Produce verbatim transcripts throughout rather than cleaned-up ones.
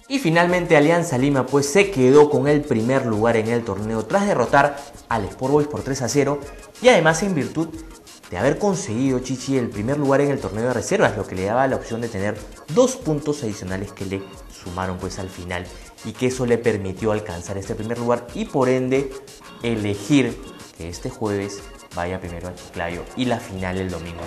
Y finalmente Alianza Lima pues se quedó con el primer lugar en el torneo tras derrotar al Sport Boys por tres a cero y además en virtud de haber conseguido, Chichi, el primer lugar en el torneo de reservas, lo que le daba la opción de tener dos puntos adicionales que le sumaron pues al final y que eso le permitió alcanzar este primer lugar y por ende elegir que este jueves vaya primero a Chiclayo y la final el domingo.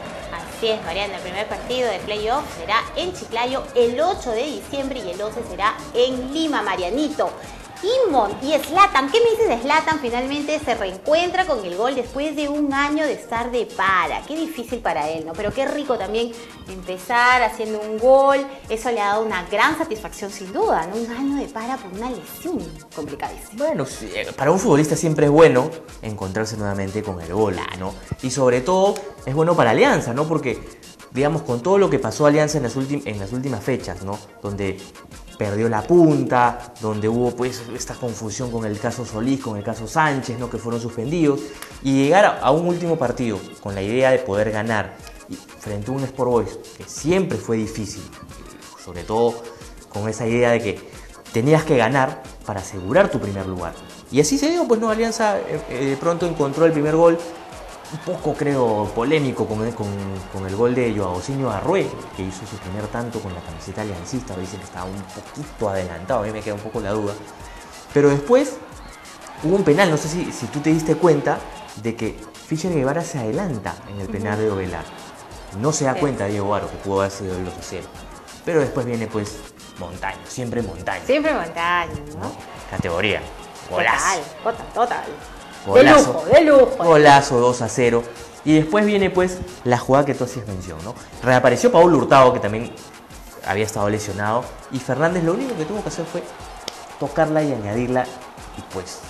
Así es, Mariana, el primer partido de playoff será en Chiclayo el ocho de diciembre y el doce será en Lima, Marianito. Y, Mon y Zlatan, ¿qué me dices de Zlatan? Finalmente se reencuentra con el gol después de un año de estar de para. Qué difícil para él, ¿no? Pero qué rico también empezar haciendo un gol. Eso le ha dado una gran satisfacción sin duda, ¿no? Un año de para por una lesión complicadísima. Bueno, para un futbolista siempre es bueno encontrarse nuevamente con el gol, ¿no? Y sobre todo es bueno para Alianza, ¿no? Porque, digamos, con todo lo que pasó Alianza en las, en las últimas fechas, ¿no? Donde perdió la punta, donde hubo pues esta confusión con el caso Solís, con el caso Sánchez, ¿no? Que fueron suspendidos, y llegar a, a un último partido con la idea de poder ganar y frente a un Sport Boys que siempre fue difícil, sobre todo con esa idea de que tenías que ganar para asegurar tu primer lugar. Y así se dio, pues no, Alianza eh, de pronto encontró el primer gol, un poco creo polémico con el, con, con el gol de Joaosinho Arrué, que hizo su primer tanto con la camiseta aliancista. Dicen que estaba un poquito adelantado, a mí me queda un poco la duda. Pero después hubo un penal, no sé si, si tú te diste cuenta de que Fischer Guevara se adelanta en el penal uh-huh. de Ovelar. No se da sí. cuenta Diego Aro que pudo haber sido el dos a cero. Pero después viene pues Montaño, siempre Montaño. Siempre Montaño, ¿no? ¿no? Categoría, golazo. Total, total. Golazo, de lujo, de lujo. Golazo dos a cero. Y después viene pues la jugada que tú hacías mención, ¿no? Reapareció Paul Hurtado, que también había estado lesionado. Y Fernández lo único que tuvo que hacer fue tocarla y añadirla y pues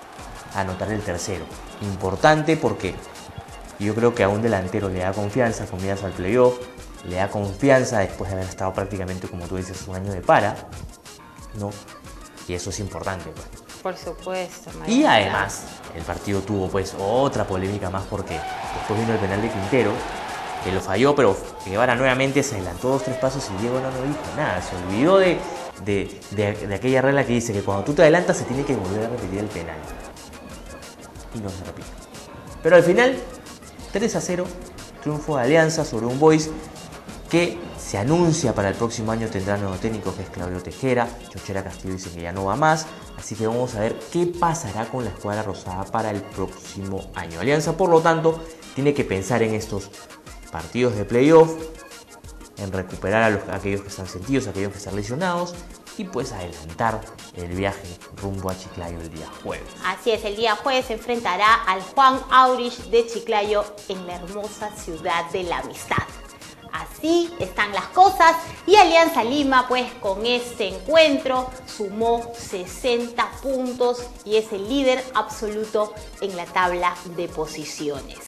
anotar el tercero. Importante porque yo creo que a un delantero le da confianza, confianza al playoff, le da confianza después de haber estado prácticamente, como tú dices, un año de para, ¿no? Y eso es importante, pues. Por supuesto, María. Y además, el partido tuvo pues otra polémica más porque después vino el penal de Quintero, que lo falló, pero Guevara nuevamente se adelantó dos, tres pasos y Diego no, no dijo nada. Se olvidó de, de, de, de aquella regla que dice que cuando tú te adelantas se tiene que volver a repetir el penal. Y no se repite. Pero al final, tres a cero, triunfo de Alianza sobre un Boys que se anuncia para el próximo año tendrá nuevo técnico, que es Claudio Tejera. Chochera Castillo dice que ya no va más, así que vamos a ver qué pasará con la escuadra rosada para el próximo año. Alianza, por lo tanto, tiene que pensar en estos partidos de playoff, en recuperar a, los, a aquellos que están sentidos, a aquellos que están lesionados y pues adelantar el viaje rumbo a Chiclayo el día jueves. Así es, el día jueves se enfrentará al Juan Aurich de Chiclayo en la hermosa ciudad de la amistad. Así están las cosas y Alianza Lima pues con este encuentro sumó sesenta puntos y es el líder absoluto en la tabla de posiciones.